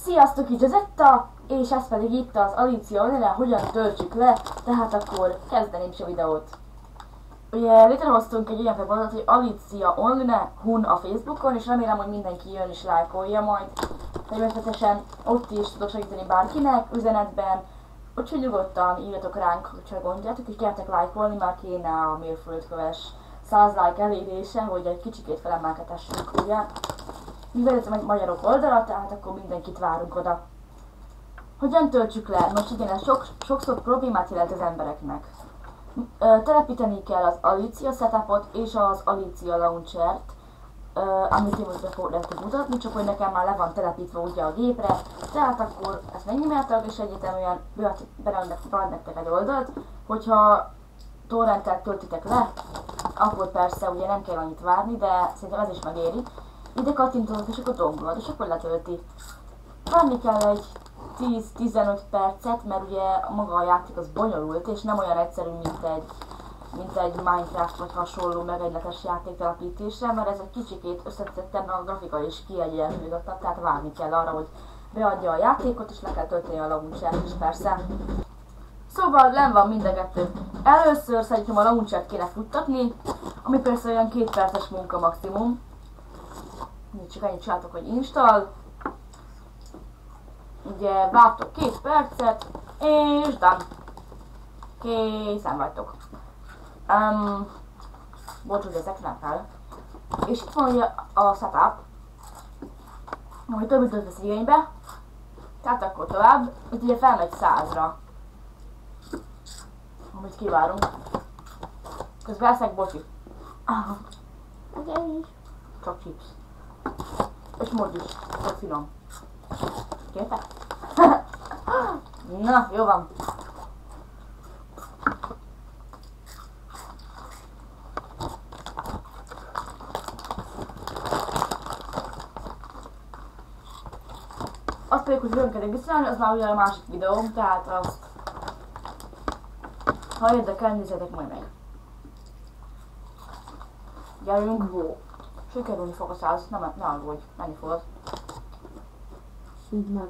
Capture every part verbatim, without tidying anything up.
Sziasztok, itt az Etta, és ez pedig itt az Alicia Online, hogyan töltsük le, tehát akkor kezdeném is a videót. Ugye létrehoztunk egy ilyen weboldalt, hogy Alicia Online Hun a Facebookon, és remélem, hogy mindenki jön és lájkolja majd. Természetesen ott is tudok segíteni bárkinek üzenetben, úgyhogy nyugodtan írjatok ránk, hogyha gondjátok, és gyertek lájkolni, már kéne a mérföldköves száz like elérése, hogy egy kicsikét felemelkedhessünk, ugye? Mivel ez egy magyarok oldala, tehát akkor mindenkit várunk oda. Hogyan töltsük le? Most igen, ez sok, sokszor problémát jelent az embereknek. Telepíteni kell az Alicia setupot és az Alicia launchert, amit én most be fogok mutatni, csak hogy nekem már le van telepítve ugye a gépre, tehát akkor ezt megnyimeltek és egyeteműen beadnak nektek egy oldalt, hogyha torrentet töltitek le, akkor persze ugye nem kell annyit várni, de szerintem ez is megéri. Ide kattintotok és akkor dombulod, és akkor letölti. Várni kell egy tíz-tizenöt percet, mert ugye maga a játék az bonyolult, és nem olyan egyszerű, mint egy, mint egy Minecraft vagy hasonló megegyletes játék telepítésre, mert ez egy kicsikét összetettebb, a grafika is kiegyensúlyozottabb, tehát várni kell arra, hogy beadja a játékot, és le kell tölteni a launchert is persze. Szóval nem van mind a kettő. Először szerintem a launchert kéne futtatni, ami persze olyan két perces munka maximum. Csak ennyit csináltok, hogy install. Ugye vártok két percet, és done. Készen vagytok. Um, bocs, hogy ezek nem fel. És itt van ugye a setup, ami több időt vesz igénybe. Tehát akkor tovább. Itt ugye felmegy százra. Amit kivárunk. Közben eszek, bocsi. Nekem is. Csak chips. És most is, hogy finom. Kértek? Na, jó van. Azt pedig, hogy jön kell regisztrálni, az már ugye a másik videóm, tehát azt, ha érdekel, nézzétek majd meg. Gyerünk, go! Sikerülni fog a száz, nem, ne aggódj, menni fogod. Így meg.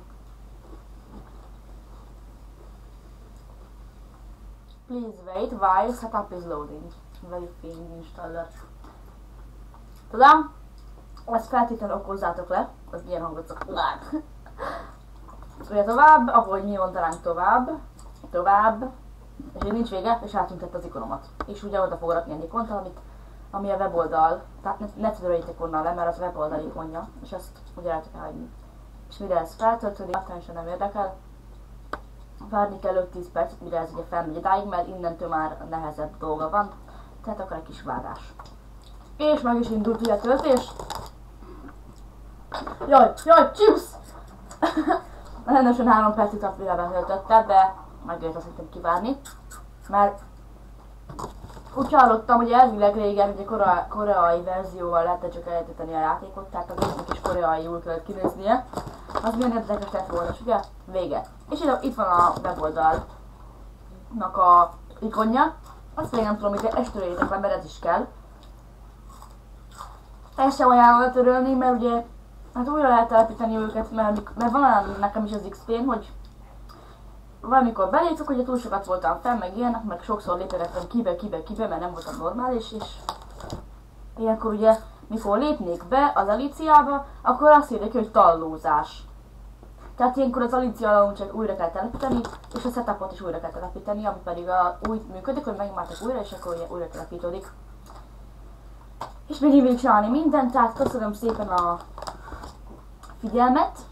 Please wait while setup is loading. Very being installer. Tudom? Ezt feltétlenül okozzátok le, az milyen hangot szokott. Ugye tovább, ahogy mi mondanánk tovább, tovább, és így nincs vége, és átüntett az ikonomat. És ugye oda fog rakni egy ikont, amit ami a weboldal, tehát ne, ne töröljétek onnan le, mert az a weboldal ikonja, és ezt ugye lehetek elhagyni. És mire ez feltöltődik, általánosan nem érdekel, várni kell öt-tíz percet, mire ez ugye felmegy idáig, mert innentől már nehezebb dolga van, tehát akkor egy kis várás. És meg is indult ugye a töltés. Jaj, jaj, chips! Rendesen három percig a filmben töltötte, de megért azt hittem kivárni, mert úgy hallottam, hogy elvileg régen ugye korea, koreai verzióval lehetett csak elejteni a játékot, tehát az össznek is koreaiul kellett kinéznie. Az milyen érdekes lett volna, és ugye vége. És itt, itt van a weboldalnak a ikonja. Azt még nem tudom, hogy ezt töröljétek le, mert ez is kell. Ezt sem ajánlom letörölni, mert ugye hát újra lehet telepíteni őket, mert, mert van nekem is az iksz pén, hogy valamikor beléptük, hogy túl sokat voltam fenn, meg ilyenek, meg sokszor lépegettem kibe, kibe, kibe, mert nem voltam normális, és ilyenkor ugye, mikor lépnék be az Aliciába, akkor azt írják, hogy tallózás. Tehát ilyenkor az Alicia launchert újra kell telepíteni, és a setupot is újra kell telepíteni, ami pedig a, úgy működik, hogy megnyomjátok újra, és akkor ugye újra telepítődik. És még így csinálni mindent, tehát köszönöm szépen a figyelmet.